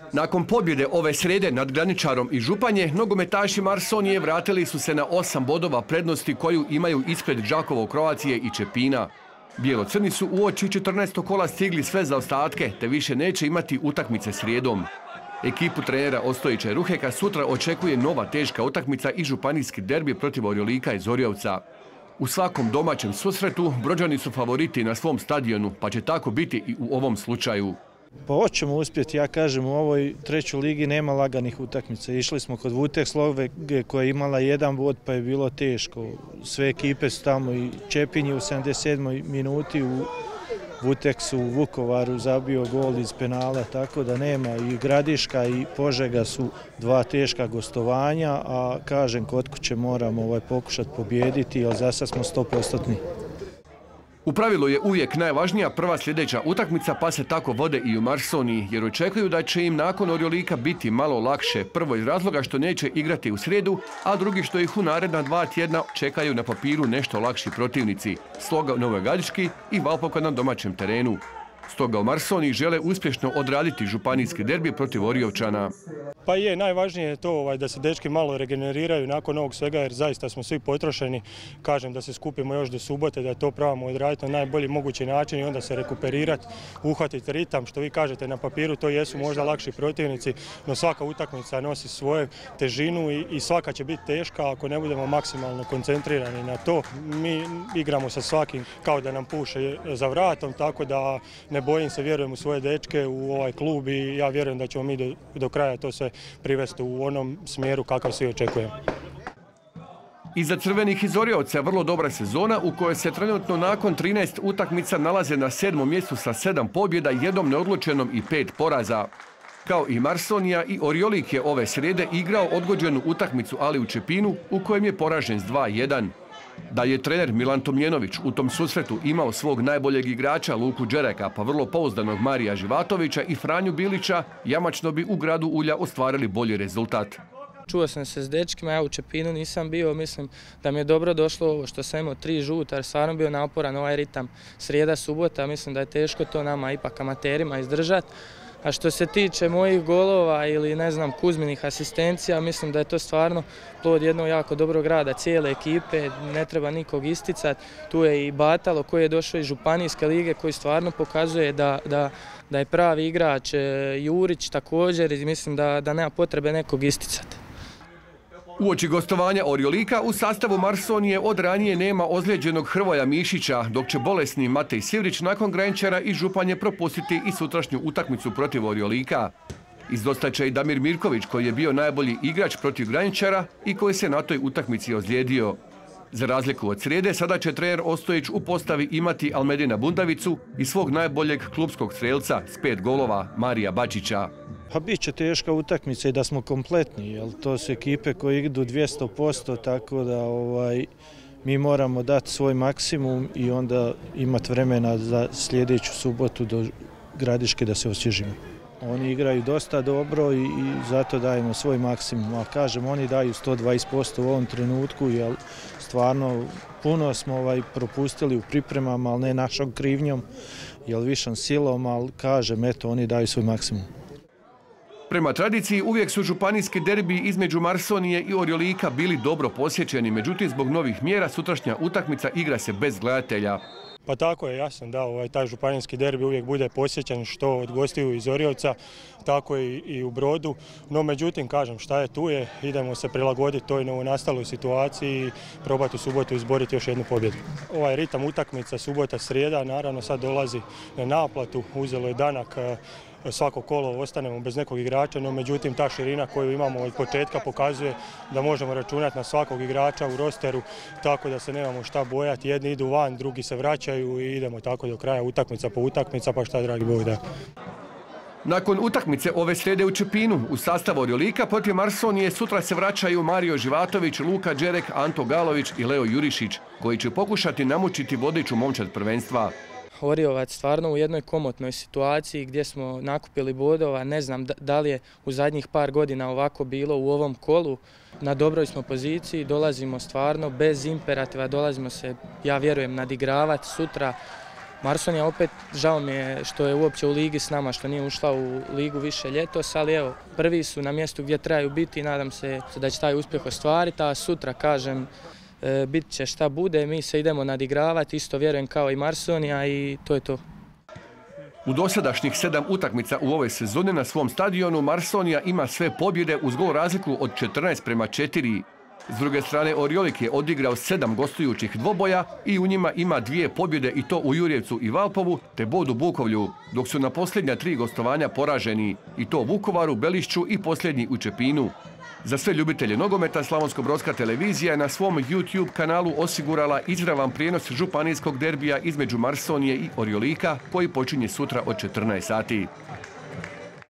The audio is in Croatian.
Nakon pobjede ove srijede nad Graničarom i Županje, nogometaši Marsonije vratili su se na 8 bodova prednosti koju imaju ispred Đakovo, Croatie i Čepina. Bijelo-crni su uoči 14. kola stigli sve zaostatke, te više neće imati utakmice srijedom. Ekipu trenera Ostojića i Ruheka sutra očekuje nova teška utakmica i županijski derbi protiv Orjolika iz Orjovca. U svakom domaćem susretu Brođani su favoriti na svom stadionu, pa će tako biti i u ovom slučaju. Pa hoćemo uspjeti, ja kažem, u ovoj trećoj ligi nema laganih utakmica. Išli smo kod Vutekslove koja je imala 1 bod pa je bilo teško. Sve ekipe su tamo i Čepinji u 77. minuti u Vuteksu u Vukovaru zabio gol iz penala, tako da nema. I Gradiška i Požega su 2 teška gostovanja, a kažem, kod kuće moramo pokušati pobijediti, jer za sad smo 100%. U pravilu je uvijek najvažnija prva sljedeća utakmica, pa se tako vode i u Marsoniji, jer očekuju da će im nakon Orjolika biti malo lakše. Prvo iz razloga što neće igrati u srijedu, a drugi što ih u naredna 2 tjedna čekaju na papiru nešto lakši protivnici, Sloga u Novoj Gradiški i Valpoka na domaćem terenu. Stoga u Marsoniji žele uspješno odraditi županijski derbi protiv Orjovčana. Pa je, najvažnije je to da se dečki malo regeneriraju nakon ovog svega, jer zaista smo svi potrošeni. Kažem da se skupimo još do subote, da to probamo odraditi na najbolji mogući način i onda se rekuperirati, uhvatiti ritam. Što vi kažete, na papiru to jesu možda lakši protivnici, no svaka utakmica nosi svoju težinu i svaka će biti teška ako ne budemo maksimalno koncentrirani na to. Mi igramo sa svakim kao da nam puše za vratom, tako da ne bojim se, vjerujem u svoje dečke, u ovaj klub i ja vjerujem da ćemo mi do kraja to sve privesti u onom smjeru kakav svi očekujemo. Iza crvenih iz Orjovca vrlo dobra sezona u kojoj se trenutno nakon 13 utakmica nalaze na 7. mjestu sa 7 pobjeda, 1 neodlučenom i 5 poraza. Kao i Marsonija, i Orjolik je ove srijede igrao odgođenu utakmicu, ali u Čepinu, u kojem je poražen s 2:1. Da je trener Milan Tomljenović u tom susretu imao svog najboljeg igrača Luku Đereka, pa vrlo pouzdanog Marija Živatovića i Franju Bilića, jamačno bi u Gradu Ulja ostvarili bolji rezultat. Čuo sam se s dečkima, ja u Čepinu nisam bio, mislim da mi je dobro došlo ovo što sam imao 3 žuta, jer stvarno bio naporan ovaj ritam srijeda, subota, mislim da je teško to nama ipak amaterima izdržati. A što se tiče mojih golova ili ne znam Kuzminih asistencija, mislim da je to stvarno plod jednog jako dobrog rada cijele ekipe, ne treba nikog isticati. Tu je i Batalo koji je došao iz županijske lige koji stvarno pokazuje da je pravi igrač, Jurić također, i mislim da nema potrebe nekog isticati. Uoči gostovanja Orjolika u sastavu Marsonije od ranije nema ozlijeđenog Hrvoja Mišića, dok će bolesni Matej Sivrić nakon Graničara i Županje propustiti i sutrašnju utakmicu protiv Orjolika. Izostat će i Damir Mirković koji je bio najbolji igrač protiv Graničara i koji se na toj utakmici ozlijedio. Za razliku od srijede, sada će trener Ostojić u postavi imati Almedina Bundavicu i svog najboljeg klubskog strelca s 5 golova Marija Bačića. Pa bit će teška utakmica i da smo kompletni, jer to su ekipe koje idu 200%, tako da mi moramo dati svoj maksimum i onda imati vremena za sljedeću subotu do Gradiške da se osvježimo. Oni igraju dosta dobro i zato dajemo svoj maksimum, a kažem, oni daju 120% u ovom trenutku, jer stvarno puno smo propustili u pripremama, ali ne našom krivnjom, jer višom silom, ali kažem, eto, oni daju svoj maksimum. Prema tradiciji uvijek su županijski derbi između Marsonije i Orjolika bili dobro posjećeni, međutim zbog novih mjera sutrašnja utakmica igra se bez gledatelja. Pa tako je, jasno da taj županijski derbi uvijek bude posjećen što od gostiju iz Orjovca, tako i u Brodu. No međutim, kažem, šta je tu je, idemo se prilagoditi toj novonastaloj situaciji i probati u subotu izboriti još jednu pobjedu. Ovaj ritam utakmica subota, srijeda, naravno sad dolazi na naplatu, uzelo je danak, svako kolo ostanemo bez nekog igrača, no međutim ta širina koju imamo od početka pokazuje da možemo računati na svakog igrača u rosteru, tako da se nemamo šta bojati. Jedni idu van, drugi se vraćaju i idemo tako do kraja, utakmica po utakmica, pa šta dragi Bog da. Nakon utakmice ove srijede u Čepinu u sastavu Orjolika protiv Marsonije sutra se vraćaju Mario Živatović, Luka Đerek, Anto Galović i Leo Jurišić, koji će pokušati namučiti vodeću momčad prvenstva. Orjovac stvarno u jednoj komotnoj situaciji gdje smo nakupili bodova, ne znam da li je u zadnjih par godina ovako bilo u ovom kolu. Na dobroj smo poziciji, dolazimo stvarno bez imperativa, dolazimo se, ja vjerujem, nadigravati sutra. Marsonija opet, žao mi je što je uopće u ligi s nama, što nije ušla u ligu više ljetos, ali evo, prvi su na mjestu gdje trebaju biti i nadam se da će taj uspjeh ostvariti, a sutra, kažem, bit će šta bude, mi se idemo nadigravati, isto vjerujem kao i Marsonija i to je to. U dosadašnjih 7 utakmica u ovoj sezoni na svom stadionu Marsonija ima sve pobjede uz gol razliku od 14:4. S druge strane, Oriolik je odigrao 7 gostujućih dvoboja i u njima ima 2 pobjede i to u Jurjevcu i Valpovu te bod u Bukovlju, dok su na posljednja 3 gostovanja poraženi i to u Vukovaru, Belišću i posljednji u Čepinu. Za sve ljubitelje nogometa Slavonsko-brodska televizija je na svom YouTube kanalu osigurala izravan prijenos županijskog derbija između Marsonije i Oriolika koji počinje sutra od 14 sati.